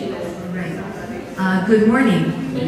Good morning.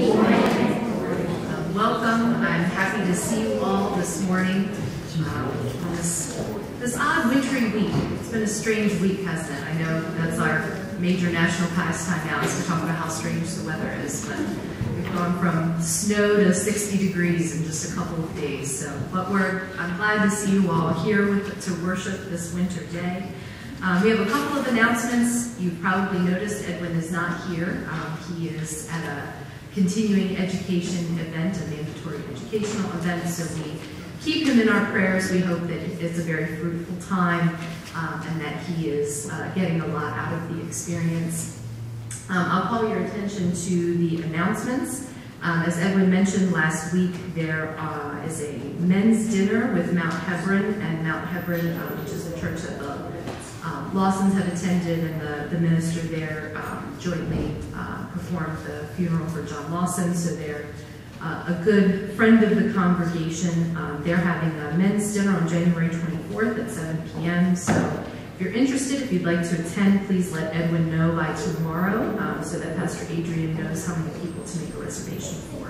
Welcome. I'm happy to see you all this morning on this odd wintry week. It's been a strange week, hasn't it? I know that's our major national pastime now, is to talk about how strange the weather is, but we've gone from snow to 60 degrees in just a couple of days. But I'm glad to see you all here to worship this winter day. We have a couple of announcements. You've probably noticed Edwin is not here. He is at a continuing education event, a mandatory educational event, so we keep him in our prayers. We hope that it's a very fruitful time and that he is getting a lot out of the experience. I'll call your attention to the announcements. As Edwin mentioned last week, there is a men's dinner with Mount Hebron, and Mount Hebron, which is a church that the Lawsons have attended, and the minister there jointly performed the funeral for John Lawson, so they're a good friend of the congregation. They're having a men's dinner on January 24th at 7 p.m. So if you're interested, if you'd like to attend, please let Edwin know by tomorrow so that Pastor Adrian knows how many people to make a reservation for.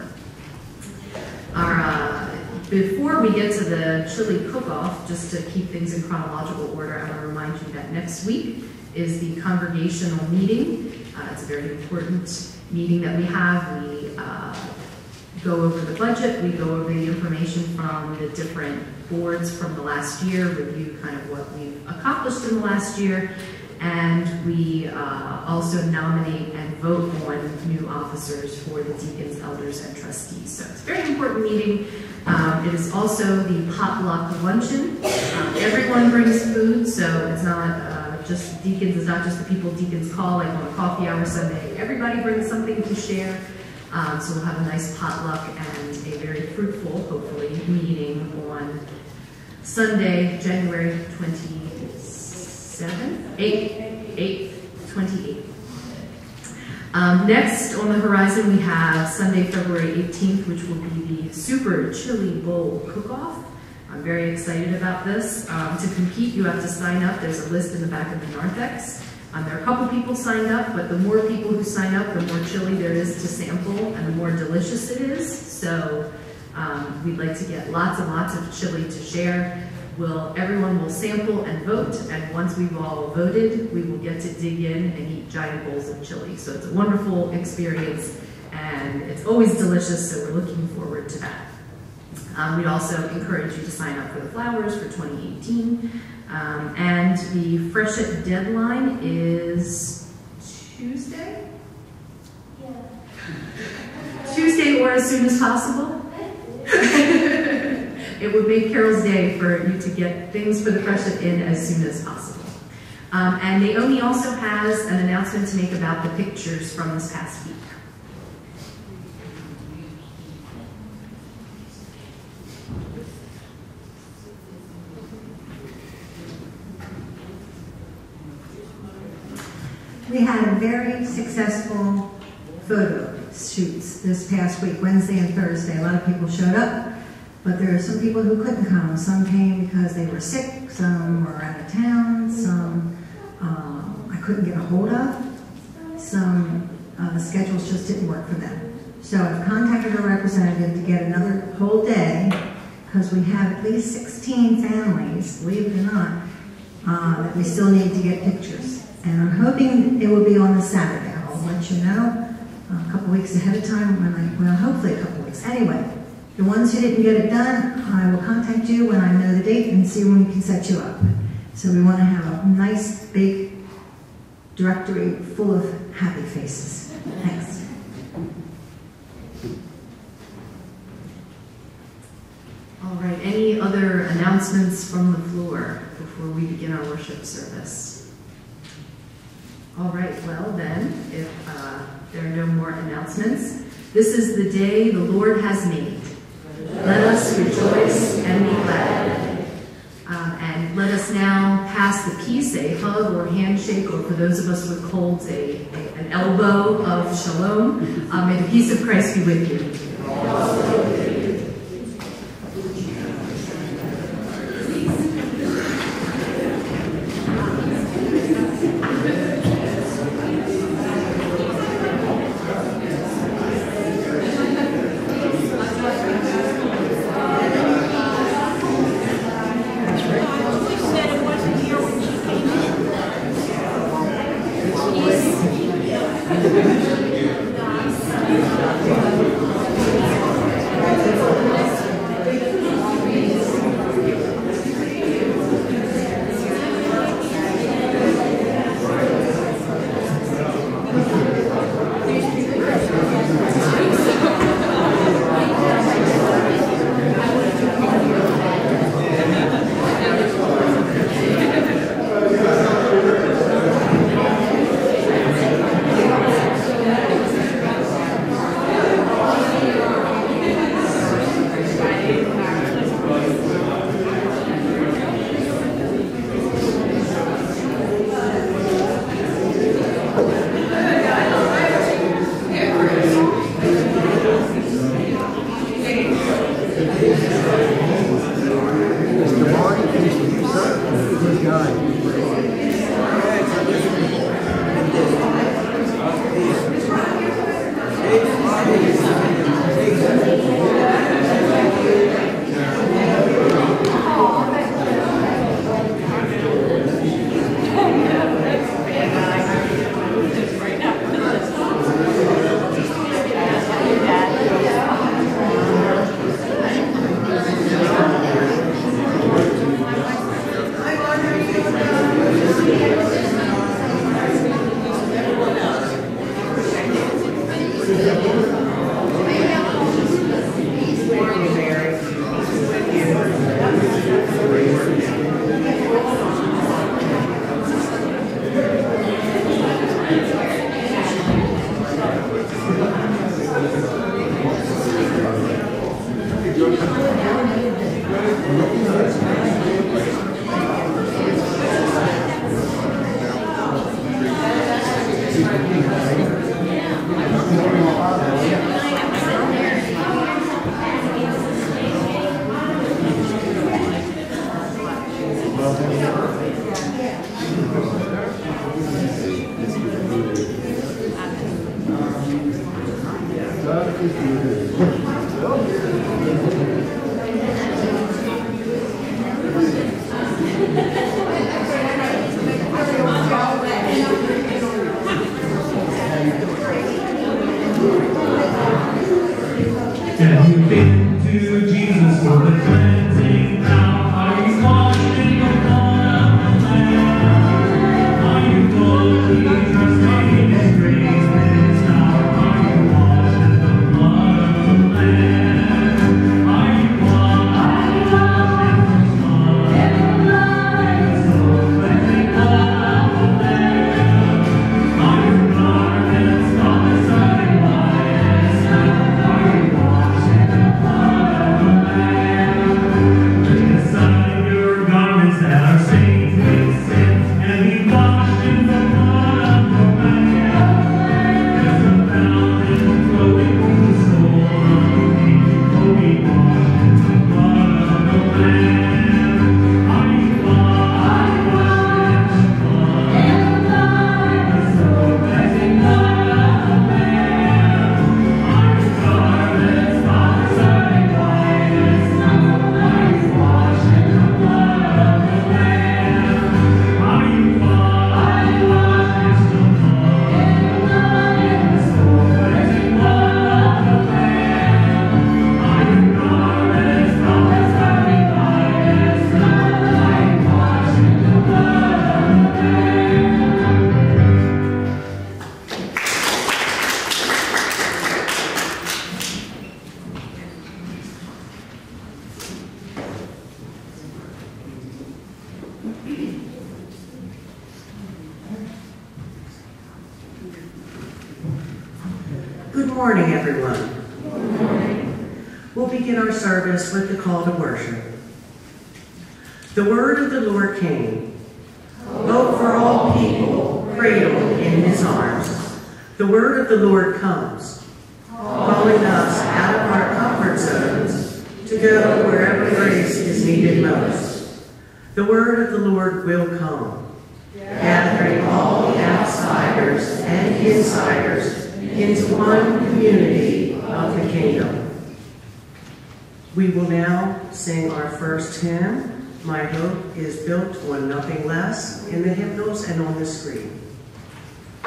Before we get to the chili cook-off, just to keep things in chronological order, I want to remind you that next week is the congregational meeting. It's a very important meeting that we have. We go over the budget, we go over the information from the different boards from the last year, review kind of what we've accomplished in the last year, and we also nominate and vote on new officers for the deacons, elders, and trustees. So it's a very important meeting. It is also the potluck luncheon. Everyone brings food, so it's not just deacons, it's not just the people deacons call, like on a coffee hour Sunday. Everybody brings something to share. So we'll have a nice potluck and a very fruitful, hopefully, meeting on Sunday, January 28th. Next on the horizon, we have Sunday, February 18th, which will be the Super Chili Bowl Cook-Off. I'm very excited about this. To compete, you have to sign up. There's a list in the back of the narthex. There are a couple people signed up, but the more people who sign up, the more chili there is to sample and the more delicious it is. So we'd like to get lots and lots of chili to share. Everyone will sample and vote, and once we've all voted, we will get to dig in and eat giant bowls of chili. So it's a wonderful experience, and it's always delicious, so we're looking forward to that. We'd also encourage you to sign up for the flowers for 2018. And the Freshet deadline is Tuesday? Yeah. Tuesday or as soon as possible? It would make Carol's day for you to get things for the Freshet in as soon as possible. And Naomi also has an announcement to make about the pictures from this past week. We had very successful photo shoots this past week, Wednesday and Thursday. A lot of people showed up, but there are some people who couldn't come. Some came because they were sick, some were out of town, some I couldn't get a hold of, some schedules just didn't work for them. So I've contacted a representative to get another whole day, because we have at least 16 families, believe it or not, that we still need to get pictures. And I'm hoping it will be on a Saturday. I'll let you know a couple weeks ahead of time, well, hopefully a couple weeks. Anyway, the ones who didn't get it done, I will contact you when I know the date and see when we can set you up. So we want to have a nice big directory full of happy faces. Thanks. All right, any other announcements from the floor before we begin our worship service? All right, well then, if there are no more announcements, this is the day the Lord has made. Let us rejoice and be glad. And let us now pass the peace, a hug or handshake, or for those of us with colds, an elbow of shalom. May the peace of Christ be with you. Have you been to Jesus for the cleansing now? Are you washed in the blood of the Lamb? Are you fully trusting in His grace now? Are you washed in the blood of the Lamb? Are you washed in the blood? In the soul cleansing blood of the Lamb? Are your garments spotless and white as snow? Are you washed in the blood of the Lamb? Lay aside your garments that are stained with sin, and be washed in the blood of the Lamb. There's a fountain flowing through the soul of me. Oh, be washed in the blood of the Lamb. Are you washed in the blood? In the soul cleansing blood of the Lamb. Are your garments spotless and white as snow? Are you washed in the blood of the Lamb? Are you washed in the blood? In the soul cleansing blood of the Lamb. Are your garments spotless and white as snow? Are you washed in the blood of the Lamb? Good morning, everyone. We'll begin our service with the call to worship. The word of the Lord came. Hope for all people, cradled in His arms. The word of the Lord comes, calling us out of our comfort zones to go wherever grace is needed most. The word of the Lord will come, gathering all the outsiders and insiders into one community of the kingdom. We will now sing our first hymn, My Hope is Built on Nothing Less, in the hymnals and on the screen.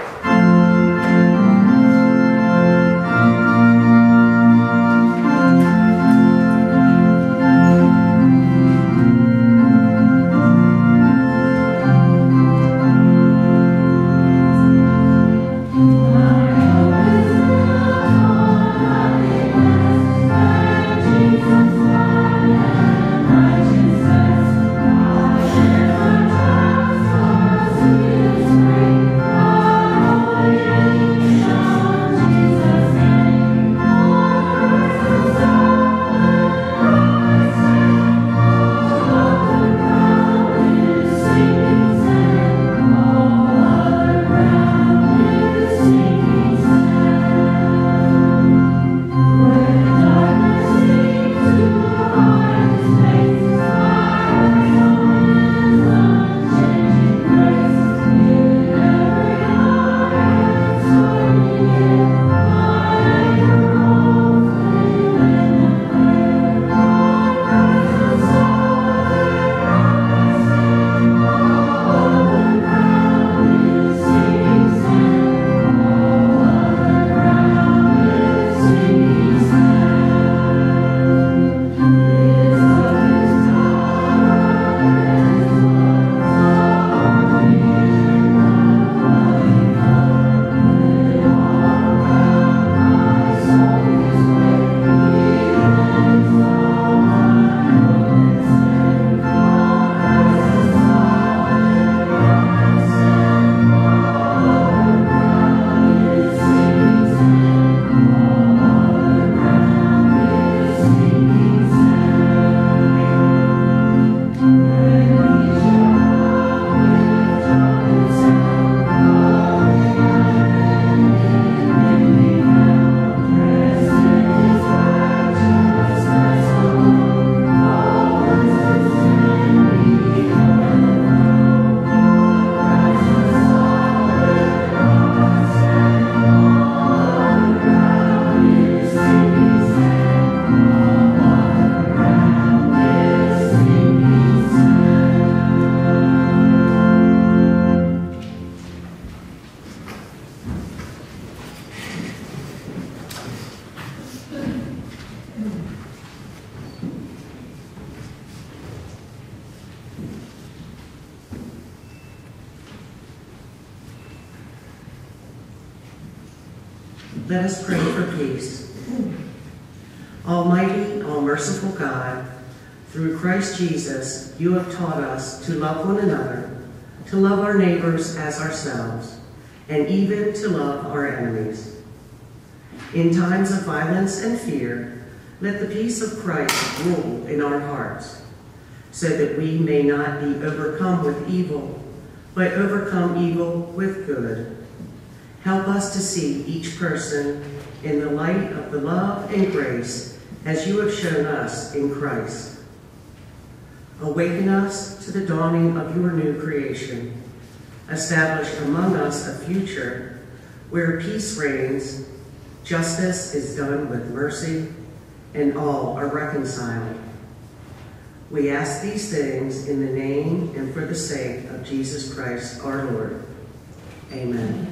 Let us pray for peace. Almighty, all-merciful God, through Christ Jesus, you have taught us to love one another, to love our neighbors as ourselves, and even to love our enemies. In times of violence and fear, let the peace of Christ rule in our hearts, so that we may not be overcome with evil, but overcome evil with good. Help us to see each person in the light of the love and grace as you have shown us in Christ. Awaken us to the dawning of your new creation. Establish among us a future where peace reigns, justice is done with mercy, and all are reconciled. We ask these things in the name and for the sake of Jesus Christ our Lord. Amen.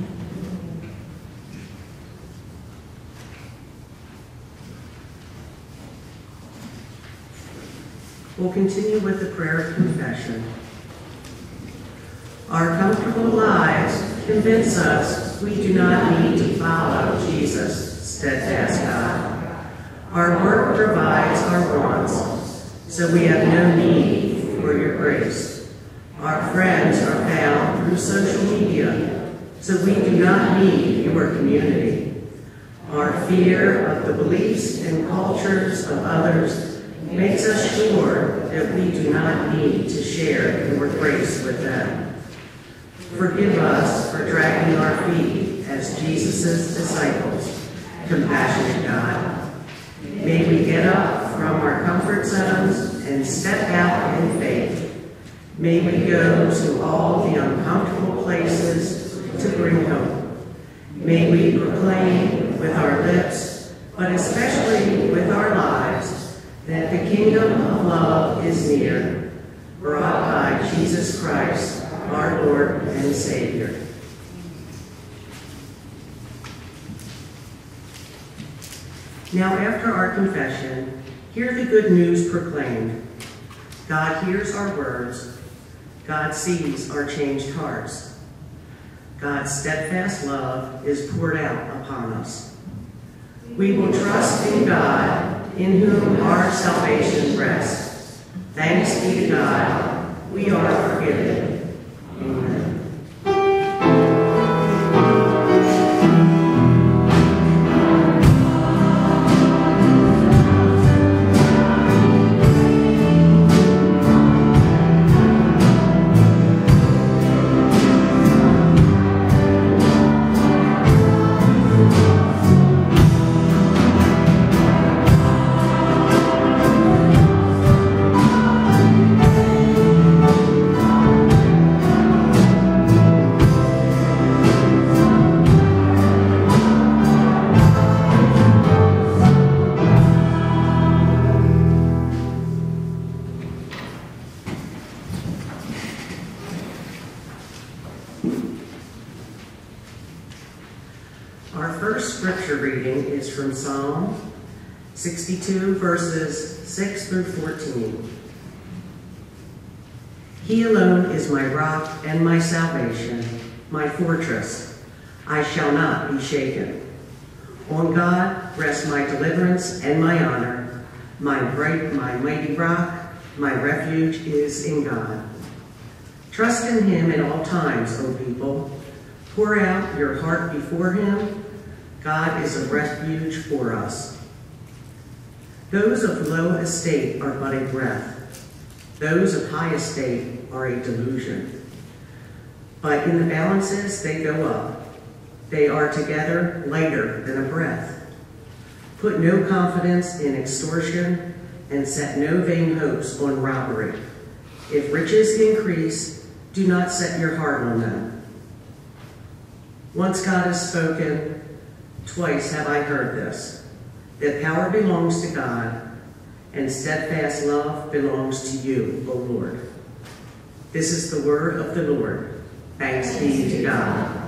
We'll continue with the prayer of confession. Our comfortable lives convince us we do not need to follow Jesus, steadfast God. Our work provides our wants, so we have no need for your grace. Our friends are found through social media, so we do not need your community. Our fear of the beliefs and cultures of others makes us sure that we do not need to share your grace with them. Forgive us for dragging our feet as Jesus' disciples, compassionate God. May we get up from our comfort zones and step out in faith. May we go to all the uncomfortable places to bring hope. May we proclaim with our lips, but especially with our lives, that the kingdom of love is near, brought by Jesus Christ, our Lord and Savior. Now, after our confession, hear the good news proclaimed. God hears our words. God sees our changed hearts. God's steadfast love is poured out upon us. We will trust in God, in whom our salvation rests. Thanks be to God, we are forgiven. Amen. Our first scripture reading is from Psalm 62, verses 6 through 14. He alone is my rock and my salvation, my fortress. I shall not be shaken. On God rests my deliverance and my honor. My mighty rock, my refuge is in God. Trust in him at all times, O people. Pour out your heart before him. God is a refuge for us. Those of low estate are but a breath. Those of high estate are a delusion. But in the balances they go up. They are together lighter than a breath. Put no confidence in extortion and set no vain hopes on robbery. If riches increase, do not set your heart on them. Once God has spoken, twice have I heard this, that power belongs to God, and steadfast love belongs to you, O Lord. This is the word of the Lord. Thanks be to God.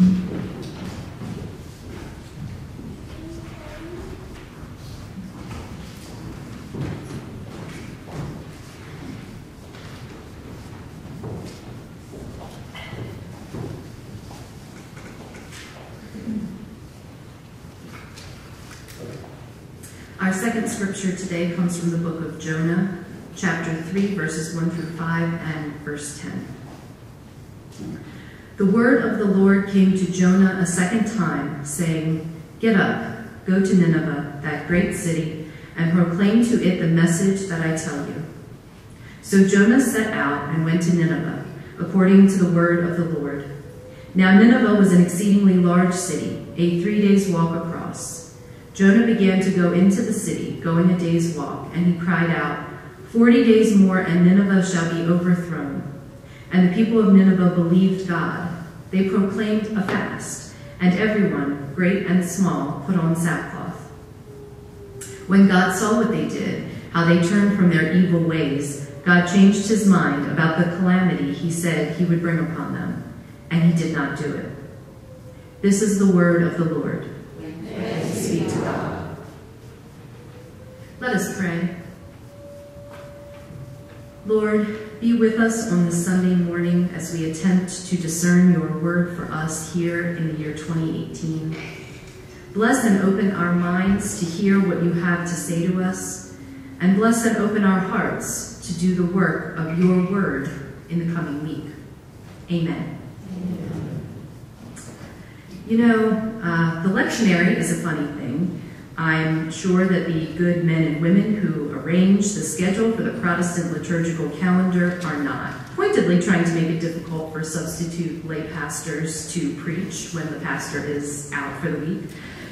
Our second scripture today comes from the book of Jonah, chapter 3, verses 1 through 5 and verse 10. The word of the Lord came to Jonah a second time, saying, "Get up, go to Nineveh, that great city, and proclaim to it the message that I tell you." So Jonah set out and went to Nineveh, according to the word of the Lord. Now Nineveh was an exceedingly large city, a 3 days' walk across. Jonah began to go into the city, going a day's walk, and he cried out, 40 days more and Nineveh shall be overthrown." And the people of Nineveh believed God. They proclaimed a fast, and everyone, great and small, put on sackcloth. When God saw what they did, how they turned from their evil ways, God changed his mind about the calamity he said he would bring upon them, and he did not do it. This is the word of the Lord. Thanks be to God. Let us pray. Lord, be with us on this Sunday morning as we attempt to discern your word for us here in the year 2018. Bless and open our minds to hear what you have to say to us, and bless and open our hearts to do the work of your word in the coming week. Amen. You know, the lectionary is a funny thing. I'm sure that the good men and women who arrange the schedule for the Protestant liturgical calendar are not pointedly trying to make it difficult for substitute lay pastors to preach when the pastor is out for the week.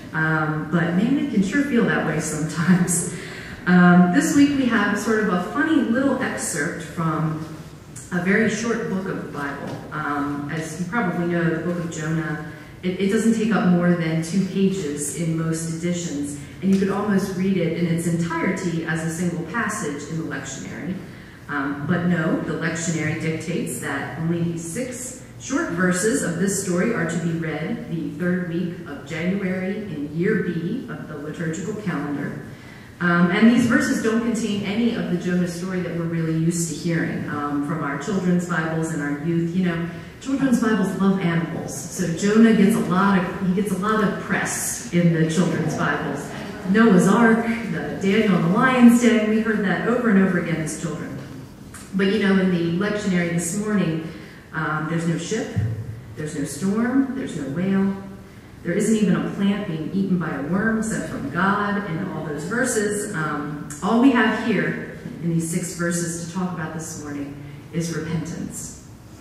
But man, it can sure feel that way sometimes. This week we have sort of a funny little excerpt from a very short book of the Bible. As you probably know, the book of Jonah, it doesn't take up more than 2 pages in most editions, and you could almost read it in its entirety as a single passage in the lectionary. But no, the lectionary dictates that only these 6 short verses of this story are to be read the 3rd week of January in year B of the liturgical calendar. And these verses don't contain any of the Jonah story that we're really used to hearing from our children's Bibles and our youth. You know, children's Bibles love animals, so Jonah gets a lot of press in the children's Bibles. Noah's Ark, Daniel and the Lion's Den, we heard that over and over again as children. But you know, in the lectionary this morning, there's no ship, there's no storm, there's no whale. There isn't even a plant being eaten by a worm sent from God in all those verses. All we have here in these 6 verses to talk about this morning is repentance.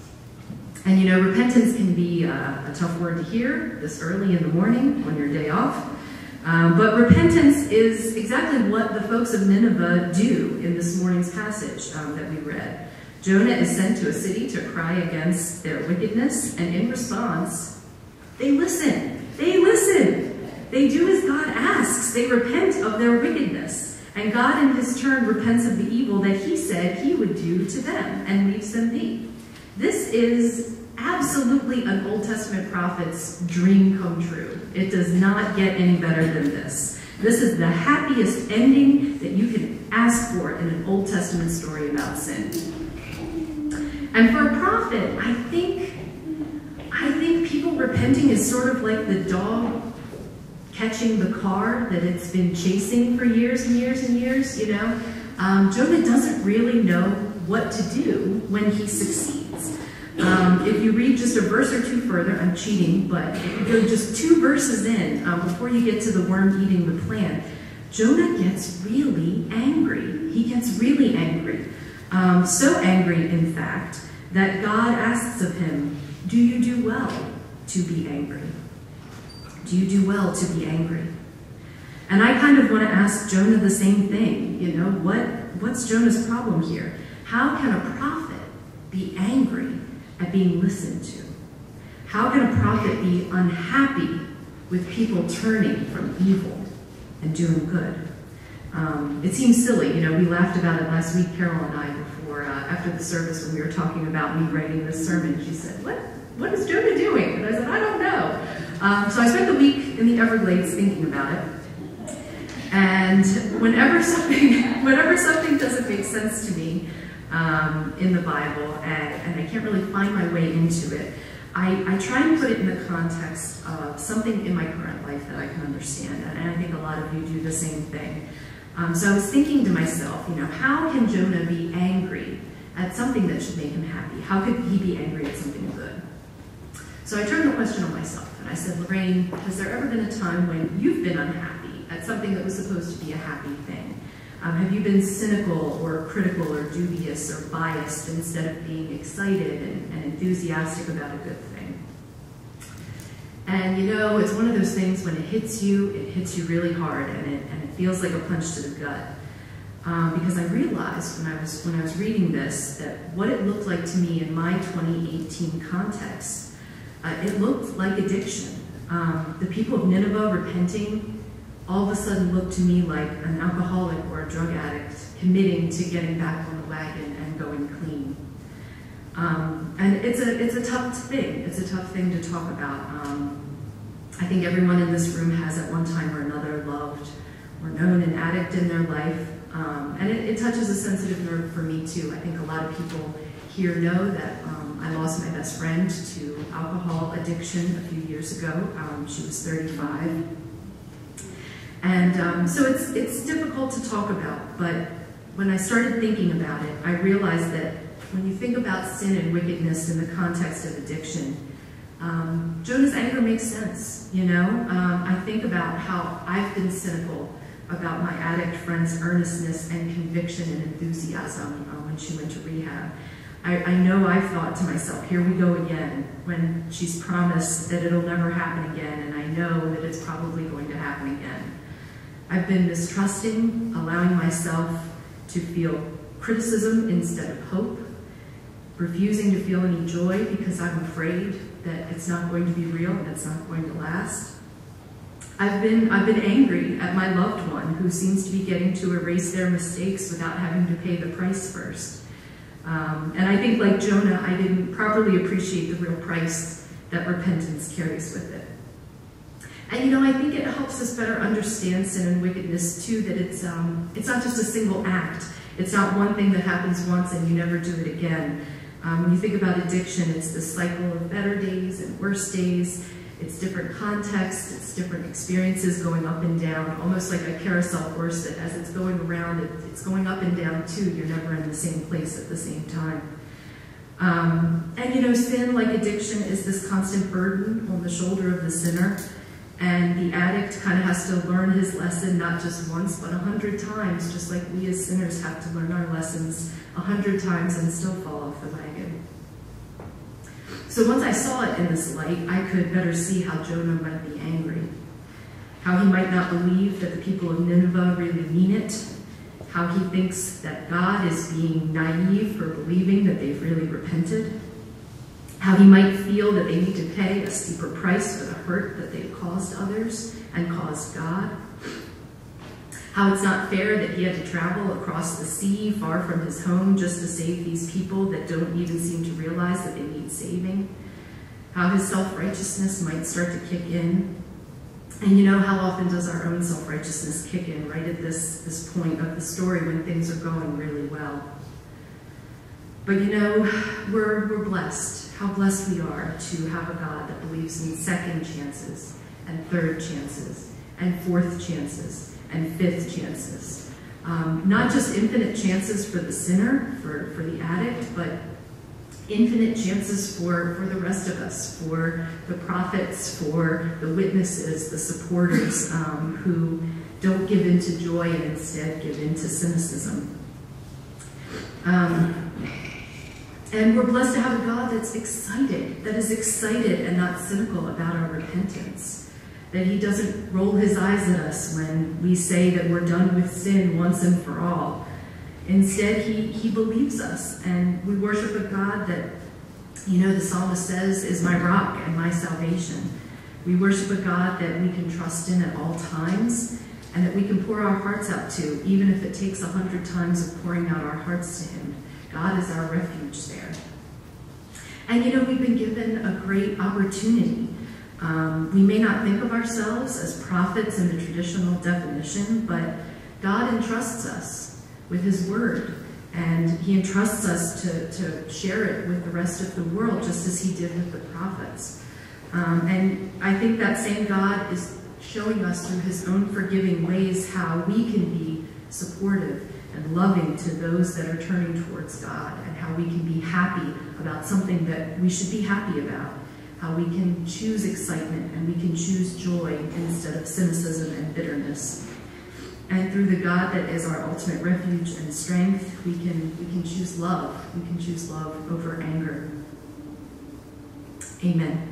And you know, repentance can be a tough word to hear this early in the morning on your day off. But repentance is exactly what the folks of Nineveh do in this morning's passage that we read. Jonah is sent to a city to cry against their wickedness, and in response, they listen. They listen. They do as God asks. They repent of their wickedness. And God in his turn repents of the evil that he said he would do to them and leaves them be. This is absolutely an Old Testament prophet's dream come true. It does not get any better than this. This is the happiest ending that you can ask for in an Old Testament story about sin. And for a prophet, I think people repenting is sort of like the dog catching the car that it's been chasing for years and years and years, you know. Jonah doesn't really know what to do when he succeeds. If you read just a verse or 2 further, I'm cheating, but if you go just 2 verses in, before you get to the worm eating the plant, Jonah gets really angry. He gets really angry. So angry, in fact, that God asks of him, do you do well to be angry? Do you do well to be angry? And I kind of want to ask Jonah the same thing. You know, what's Jonah's problem here? How can a prophet be angry at being listened to? How can a prophet be unhappy with people turning from evil and doing good? It seems silly. You know, we laughed about it last week, Carol and I, before, after the service when we were talking about me writing this sermon. She said, what is Jonah doing? And I said, I don't know. So I spent the week in the Everglades thinking about it. And whenever something doesn't make sense to me in the Bible, and I can't really find my way into it, I try and put it in the context of something in my current life that I can understand. And I think a lot of you do the same thing. So I was thinking to myself, how can Jonah be angry at something that should make him happy? How could he be angry at something good? So I turned the question on myself, and I said, Lorraine, has there ever been a time when you've been unhappy at something that was supposed to be a happy thing? Have you been cynical or critical or dubious or biased instead of being excited and enthusiastic about a good thing? And it's one of those things when it hits you really hard, and it feels like a punch to the gut. Because I realized when I was reading this that what it looked like to me in my 2018 context, it looked like addiction. The people of Nineveh repenting all of a sudden looked to me like an alcoholic or a drug addict committing to getting back on the wagon and going clean. And it's a tough thing. It's a tough thing to talk about. I think everyone in this room has at one time or another loved or known an addict in their life. And it touches a sensitive nerve for me too. I think a lot of people here know that I lost my best friend to alcohol addiction a few years ago. She was 35. And so it's difficult to talk about, but when I started thinking about it, I realized that when you think about sin and wickedness in the context of addiction, Jonah's anger makes sense, I think about how I've been cynical about my addict friend's earnestness and conviction and enthusiasm when she went to rehab. I know I've thought to myself, here we go again, when she's promised that it'll never happen again, and I know that it's probably going to happen again. I've been mistrusting, allowing myself to feel criticism instead of hope, refusing to feel any joy because I'm afraid that it's not going to be real and it's not going to last. I've been angry at my loved one who seems to be getting to erase their mistakes without having to pay the price first. And I think, like Jonah, I didn't properly appreciate the real price that repentance carries with it. And I think it helps us better understand sin and wickedness too, that it's not just a single act. It's not one thing that happens once and you never do it again. When you think about addiction, it's the cycle of better days and worse days. It's different contexts, it's different experiences going up and down, almost like a carousel horse that as it's going around, it's going up and down too. You're never in the same place at the same time. And sin, like addiction, is this constant burden on the shoulder of the sinner. And the addict kind of has to learn his lesson not just once, but 100 times, just like we as sinners have to learn our lessons 100 times and still fall off the wagon. So once I saw it in this light, I could better see how Jonah might be angry, how he might not believe that the people of Nineveh really mean it, how he thinks that God is being naive for believing that they've really repented, how he might feel that they need to pay a steeper price for the hurt that they've caused others and caused God, how it's not fair that he had to travel across the sea far from his home just to save these people that don't even seem to realize that they need saving, how his self-righteousness might start to kick in. And how often does our own self-righteousness kick in right at this point of the story when things are going really well? But we're blessed. How blessed we are to have a God that believes in second chances and third chances and fourth chances and fifth chances. Not just infinite chances for the sinner, for the addict, but infinite chances for the rest of us, for the prophets, for the witnesses, the supporters who don't give in to joy and instead give in to cynicism. And we're blessed to have a God that's excited, that is excited and not cynical about our repentance. That he doesn't roll his eyes at us when we say that we're done with sin once and for all. Instead, he believes us, and we worship a God that, the psalmist says, is my rock and my salvation. We worship a God that we can trust in at all times, and that we can pour our hearts out to, even if it takes 100 times of pouring out our hearts to him. God is our refuge there. And we've been given a great opportunity We may not think of ourselves as prophets in the traditional definition, but God entrusts us with his word, and he entrusts us to share it with the rest of the world, just as he did with the prophets. And I think that same God is showing us through his own forgiving ways how we can be supportive and loving to those that are turning towards God, and how we can be happy about something that we should be happy about, how we can choose excitement and we can choose joy instead of cynicism and bitterness. And through the God that is our ultimate refuge and strength, we can choose love. We can choose love over anger. Amen.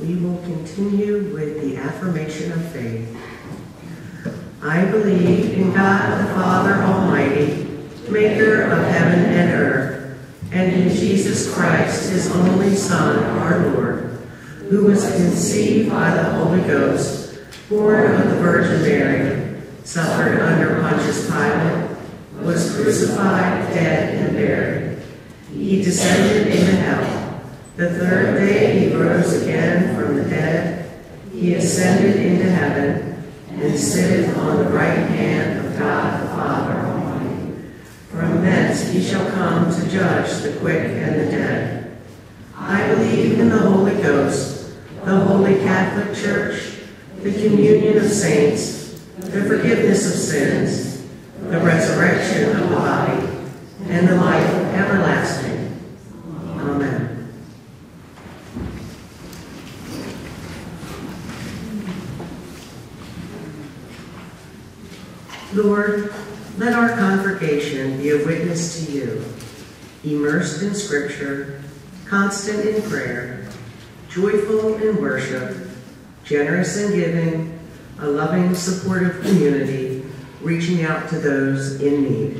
we will continue with the affirmation of faith. I believe in God the Father Almighty, maker of heaven and earth, and in Jesus Christ, his only Son, our Lord, who was conceived by the Holy Ghost, born of the Virgin Mary, suffered under Pontius Pilate, was crucified, dead, and buried. He descended into hell. The third day he rose again from the dead. He ascended into heaven and sitteth on the right hand of God the Father Almighty. From thence he shall come to judge the quick and the dead. I believe in the Holy Ghost, the Holy Catholic Church, the communion of saints, the forgiveness of sins, the resurrection of the body, and the life everlasting. Amen. Lord, let our congregation be a witness to you, immersed in Scripture, constant in prayer, joyful in worship, generous in giving, a loving, supportive community, reaching out to those in need.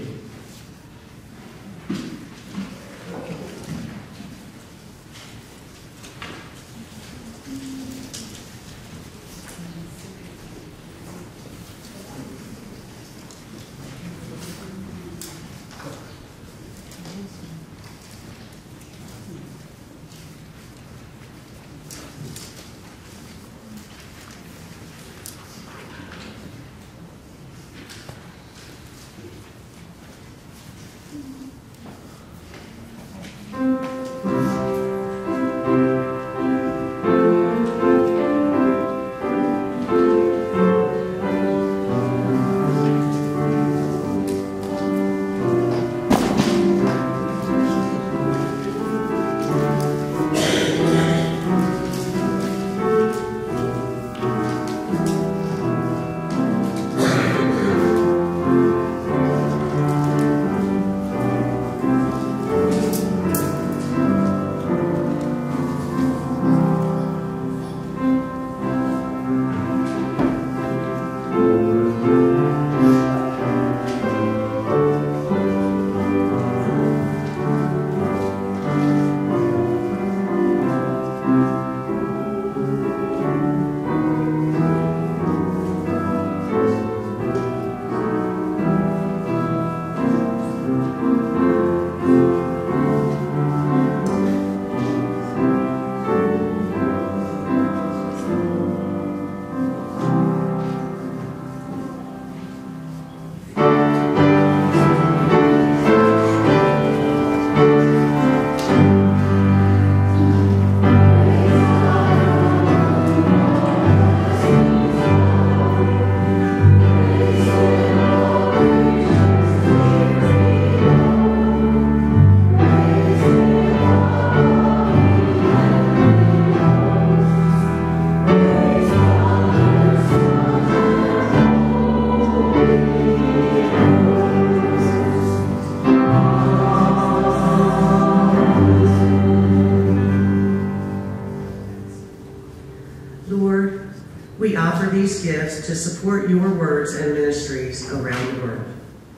These gifts to support your works and ministries around the world.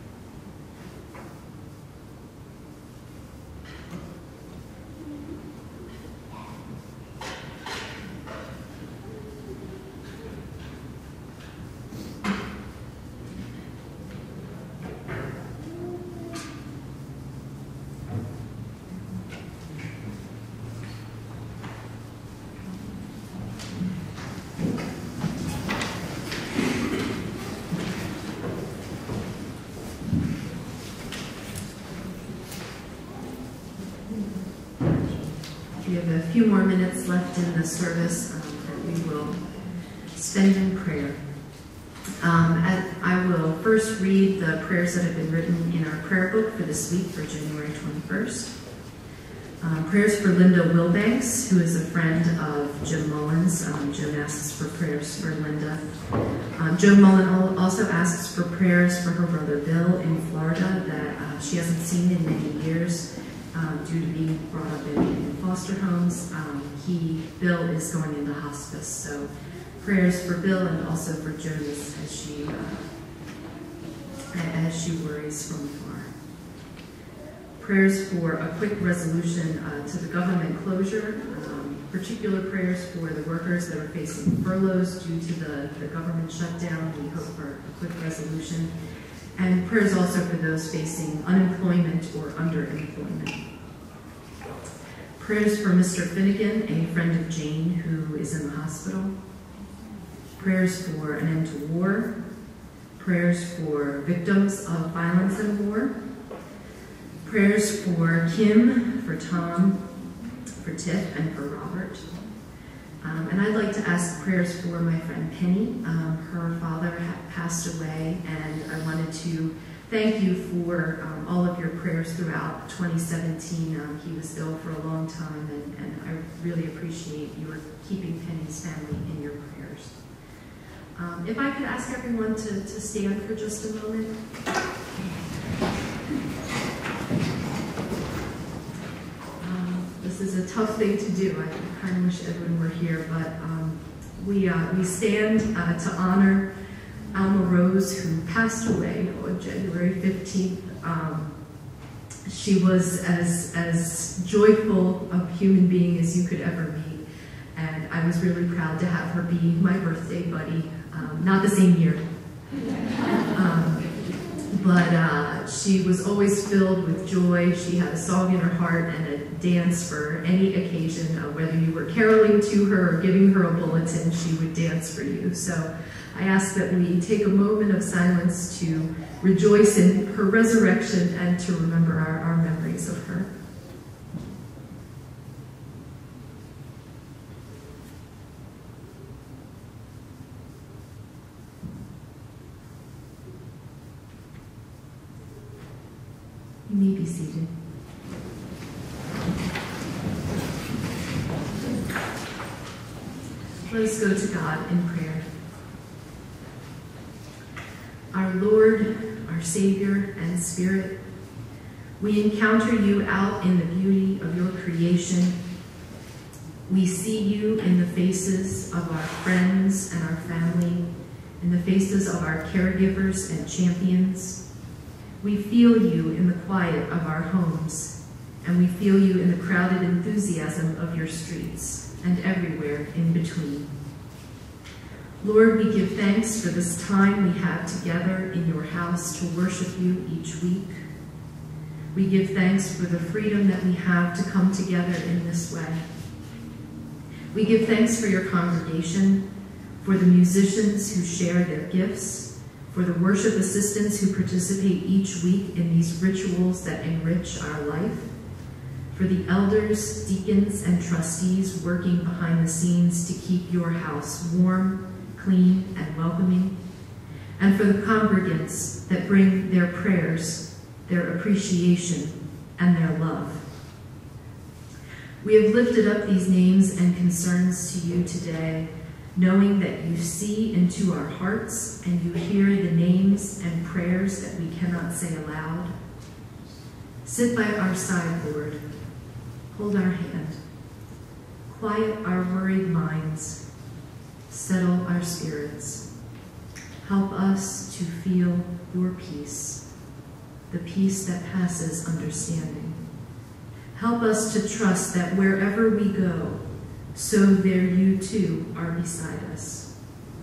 We have a few more minutes left in the service that we will spend in prayer. I will first read the prayers that have been written in our prayer book for this week for January 21st. Prayers for Linda Wilbanks, who is a friend of Jim Mullins. Jim asks for prayers for Linda. Joe Mullen also asks for prayers for her brother Bill in Florida that she hasn't seen in many years, due to being brought up in foster homes. Bill is going into hospice, so prayers for Bill and also for Jonas as she worries from afar. Prayers for a quick resolution to the government closure, particular prayers for the workers that are facing furloughs due to the government shutdown. We hope for a quick resolution. And prayers also for those facing unemployment or underemployment. Prayers for Mr. Finnegan, a friend of Jane who is in the hospital. Prayers for an end to war. Prayers for victims of violence and war. Prayers for Kim, for Tom, for Tiff, and for Robert. And I'd like to ask prayers for my friend Penny. Her father had passed away, and I wanted to thank you for all of your prayers throughout 2017. He was ill for a long time, and I really appreciate your keeping Penny's family in your prayers. If I could ask everyone to stand for just a moment. This is a tough thing to do. I kind of wish Edwin were here, but we stand to honor Alma Rose, who passed away on January 15th. She was as joyful a human being as you could ever meet, and I was really proud to have her be my birthday buddy. Not the same year, but she was always filled with joy. She had a song in her heart and a dance for any occasion. Whether you were caroling to her or giving her a bulletin, she would dance for you. So I ask that we take a moment of silence to rejoice in her resurrection and to remember our memories of her. You may be seated. Let us go to God in prayer. Our Lord, our Savior and Spirit, we encounter you out in the beauty of your creation. We see you in the faces of our friends and our family, in the faces of our caregivers and champions. We feel you in the quiet of our homes, and we feel you in the crowded enthusiasm of your streets and everywhere in between. Lord, we give thanks for this time we have together in your house to worship you each week. We give thanks for the freedom that we have to come together in this way. We give thanks for your congregation, for the musicians who share their gifts, for the worship assistants who participate each week in these rituals that enrich our life, for the elders, deacons, and trustees working behind the scenes to keep your house warm, clean, and welcoming, and for the congregants that bring their prayers, their appreciation, and their love. We have lifted up these names and concerns to you today, knowing that you see into our hearts and you hear the names and prayers that we cannot say aloud. Sit by our side, Lord. Hold our hand. Quiet our worried minds. Settle our spirits. Help us to feel your peace, the peace that passes understanding. Help us to trust that wherever we go, so there you too are beside us.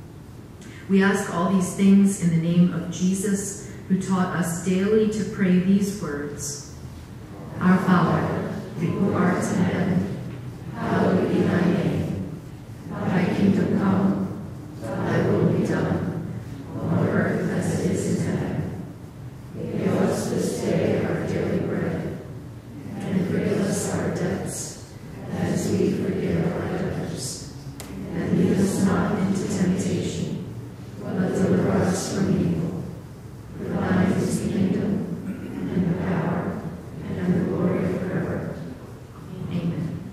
We ask all these things in the name of Jesus, who taught us daily to pray these words. Our Father, who art in heaven, hallowed be thy name. Thy kingdom come, thy will be done, on earth as it is in heaven. Give us this day our daily bread, and forgive us our debts, as we forgive our debtors. And lead us not into temptation, but deliver us from evil. For thine is the kingdom, and the power, and the glory forever. Amen.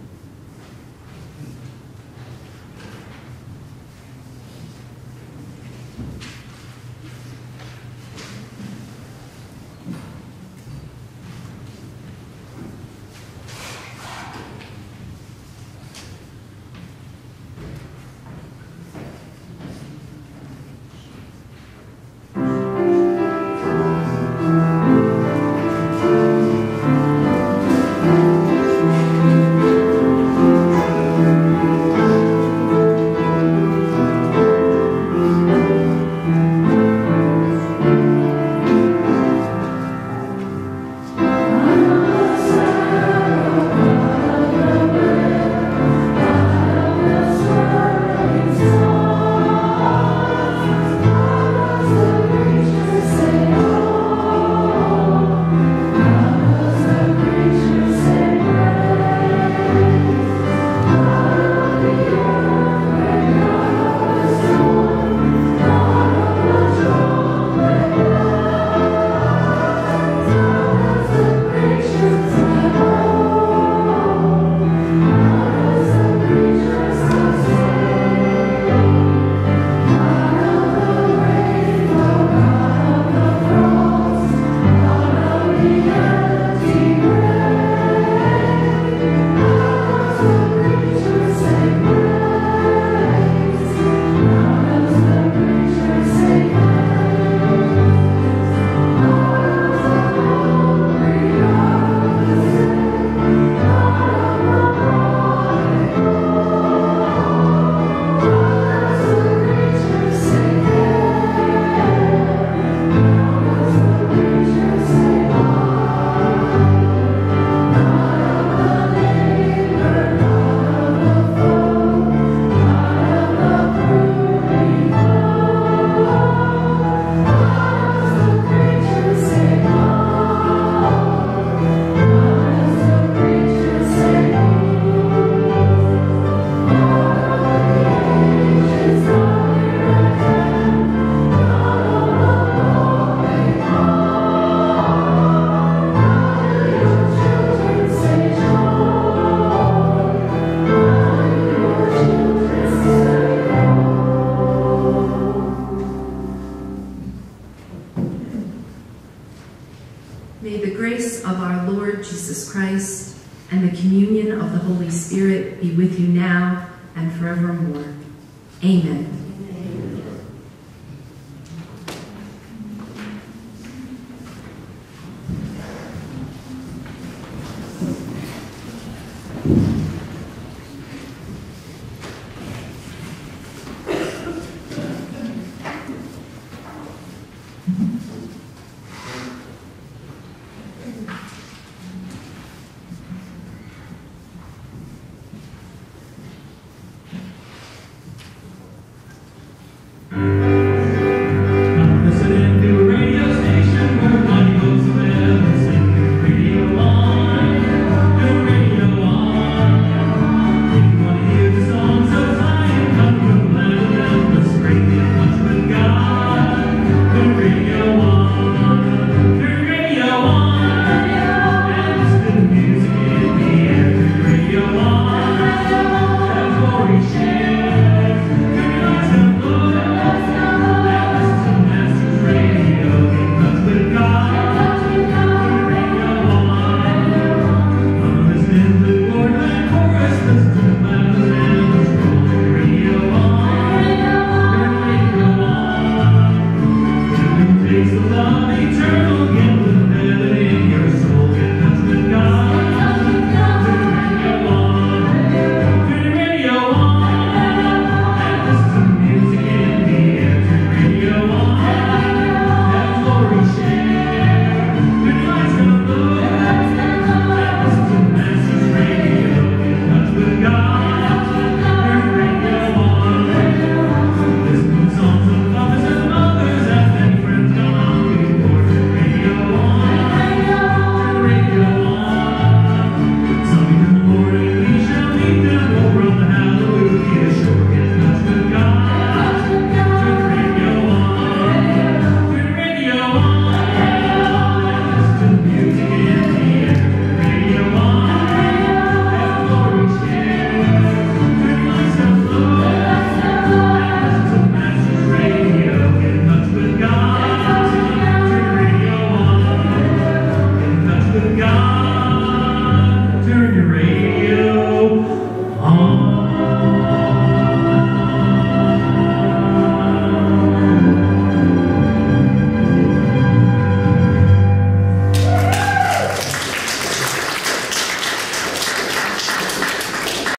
Spirit be with you now and forevermore. Amen.